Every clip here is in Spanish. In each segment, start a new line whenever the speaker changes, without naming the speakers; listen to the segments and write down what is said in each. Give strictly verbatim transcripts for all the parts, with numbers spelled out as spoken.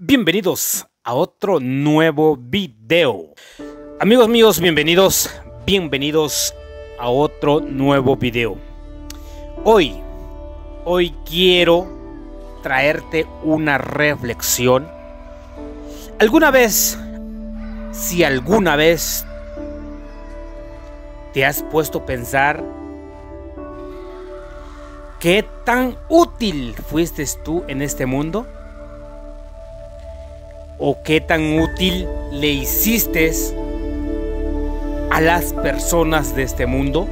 Bienvenidos a otro nuevo video. Amigos míos, bienvenidos, bienvenidos a otro nuevo video. Hoy, hoy quiero traerte una reflexión. ¿Alguna vez, si alguna vez te has puesto a pensar qué tan útil fuiste tú en este mundo? ¿O qué tan útil le hiciste a las personas de este mundo?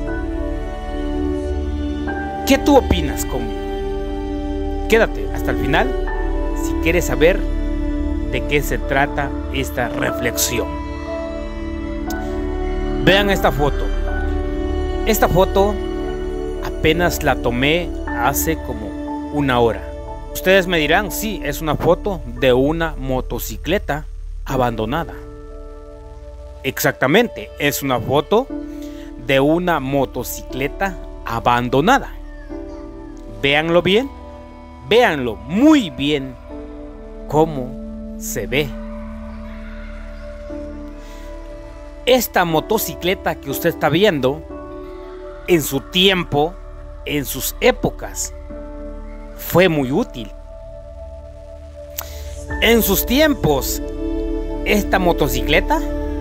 ¿Qué tú opinas conmigo? Quédate hasta el final si quieres saber de qué se trata esta reflexión. Vean esta foto. Esta foto apenas la tomé hace como una hora. Ustedes me dirán, sí, es una foto de una motocicleta abandonada. Exactamente, es una foto de una motocicleta abandonada. Véanlo bien, véanlo muy bien cómo se ve. Esta motocicleta que usted está viendo, en su tiempo, en sus épocas, fue muy útil. En sus tiempos, esta motocicleta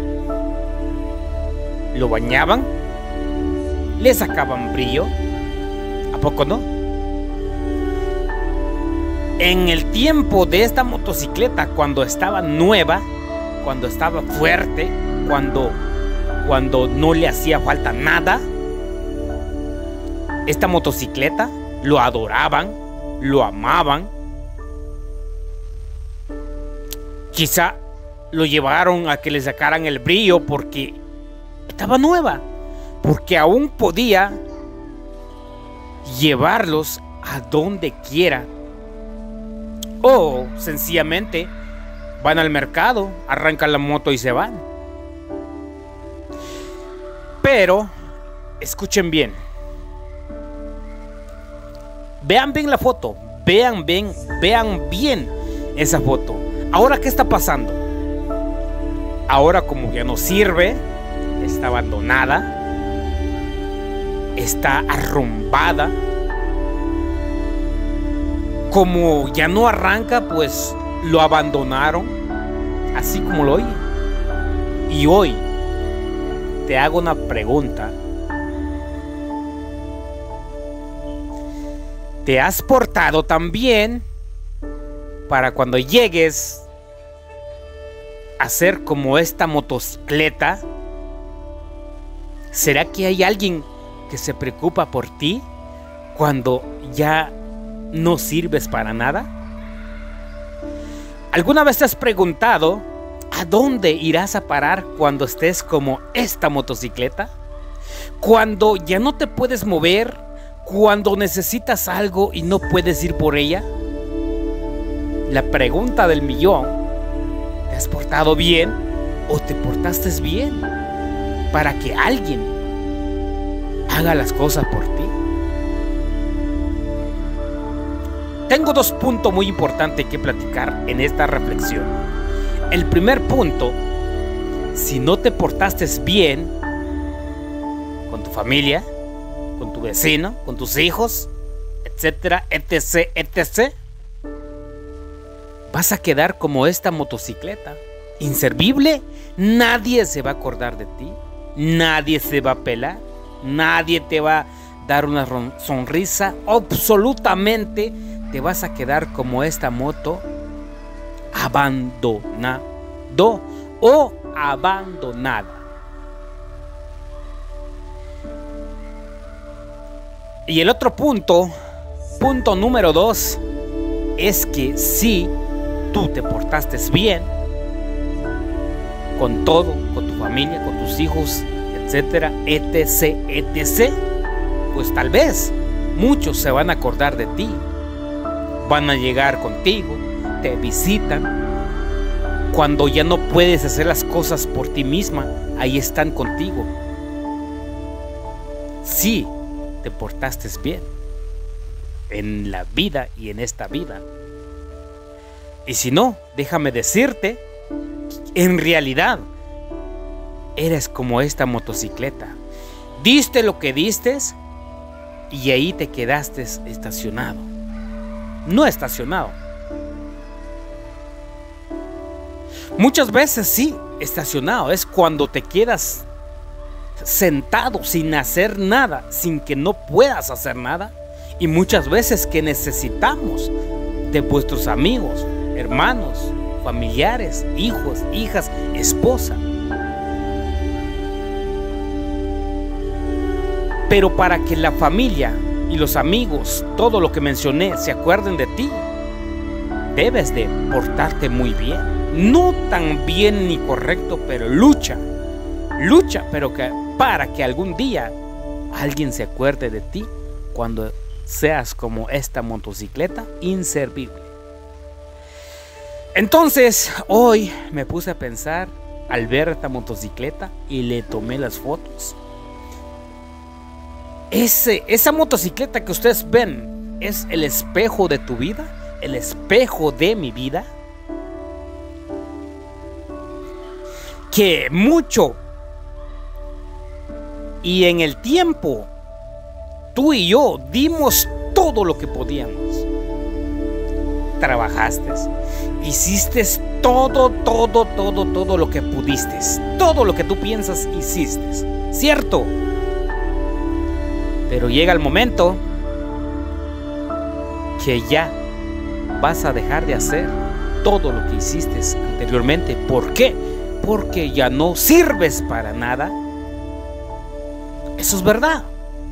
lo bañaban, le sacaban brillo. ¿A poco no? En el tiempo de esta motocicleta, cuando estaba nueva, cuando estaba fuerte, cuando, cuando no le hacía falta nada, esta motocicleta lo adoraban, lo amaban. Quizá lo llevaron a que le sacaran el brillo porque estaba nueva, porque aún podía llevarlos a donde quiera. O sencillamente van al mercado, arrancan la moto y se van. Pero escuchen bien. Vean bien la foto, vean bien, vean bien esa foto. Ahora, ¿qué está pasando? Ahora, como ya no sirve, está abandonada, está arrumbada. Como ya no arranca, pues lo abandonaron, así como lo oye. Y hoy te hago una pregunta. ¿Te has portado tan bien para cuando llegues a ser como esta motocicleta? ¿Será que hay alguien que se preocupa por ti cuando ya no sirves para nada? ¿Alguna vez te has preguntado a dónde irás a parar cuando estés como esta motocicleta? Cuando ya no te puedes mover, cuando necesitas algo y no puedes ir por ella. La pregunta del millón: ¿te has portado bien o te portaste bien para que alguien haga las cosas por ti? Tengo dos puntos muy importantes que platicar en esta reflexión. El primer punto: si no te portaste bien con tu familia, con tu vecino, con tus hijos, etcétera, etc, etcétera, vas a quedar como esta motocicleta, inservible. Nadie se va a acordar de ti, nadie se va a pelar, nadie te va a dar una sonrisa. Absolutamente te vas a quedar como esta moto abandonado o abandonada. Y el otro punto, punto número dos, es que si tú te portaste bien con todo, con tu familia, con tus hijos, etcétera, etc, etcétera, pues tal vez muchos se van a acordar de ti, van a llegar contigo, te visitan. Cuando ya no puedes hacer las cosas por ti misma, ahí están contigo. Sí, te portaste bien en la vida y en esta vida. Y si no, déjame decirte, en realidad, eres como esta motocicleta. Diste lo que diste y ahí te quedaste estacionado. No estacionado. Muchas veces sí, estacionado. Es cuando te quedas sentado sin hacer nada, sin que no puedas hacer nada. Y muchas veces que necesitamos de vuestros amigos, hermanos, familiares, hijos, hijas, esposa. Pero para que la familia y los amigos, todo lo que mencioné, se acuerden de ti, debes de portarte muy bien. No tan bien ni correcto, pero lucha. Lucha, pero que, para que algún día alguien se acuerde de ti cuando seas como esta motocicleta inservible. Entonces, hoy me puse a pensar al ver esta motocicleta y le tomé las fotos. Ese, esa motocicleta que ustedes ven es el espejo de tu vida, el espejo de mi vida. Que mucho y en el tiempo tú y yo dimos todo lo que podíamos. Trabajaste, hiciste todo, todo, todo, todo lo que pudiste. Todo lo que tú piensas hiciste, ¿cierto? Pero llega el momento que ya vas a dejar de hacer todo lo que hiciste anteriormente. ¿Por qué? Porque ya no sirves para nada. Eso es verdad.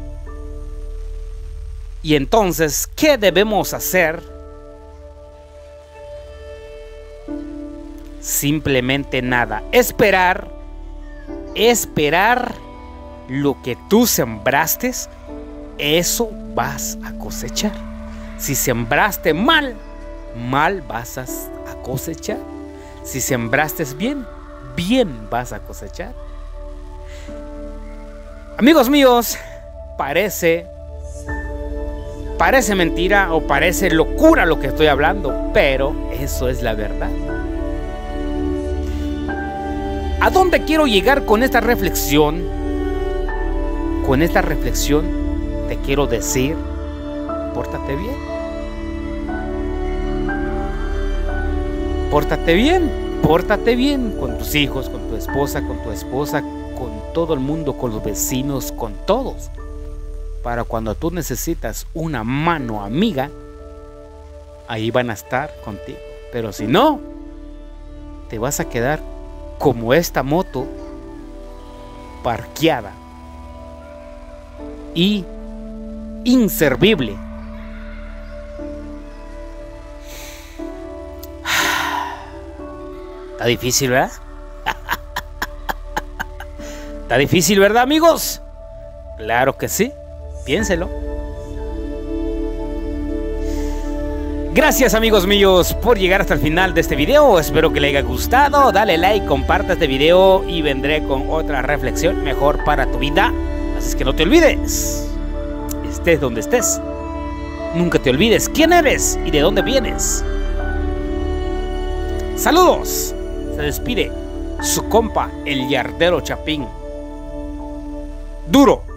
Y entonces, ¿qué debemos hacer? Simplemente nada. Esperar. Esperar lo que tú sembraste. Eso vas a cosechar. Si sembraste mal, mal vas a cosechar. Si sembraste bien, bien vas a cosechar. Amigos míos, parece parece mentira o parece locura lo que estoy hablando, pero eso es la verdad. ¿A dónde quiero llegar con esta reflexión? Con esta reflexión te quiero decir, pórtate bien. Pórtate bien, pórtate bien con tus hijos, con tu esposa, con tu esposa, con todo el mundo, con los vecinos, con todos. Para cuando tú necesitas una mano amiga, ahí van a estar contigo. Pero si no, te vas a quedar como esta moto parqueada y inservible. Está difícil, ¿verdad? Está difícil, ¿verdad, amigos? Claro que sí. Piénselo. Gracias, amigos míos, por llegar hasta el final de este video. Espero que les haya gustado. Dale like, comparte este video y vendré con otra reflexión mejor para tu vida. Así es que no te olvides. Estés donde estés, nunca te olvides quién eres y de dónde vienes. Saludos. Se despide su compa, el Yardero Chapín. Duro.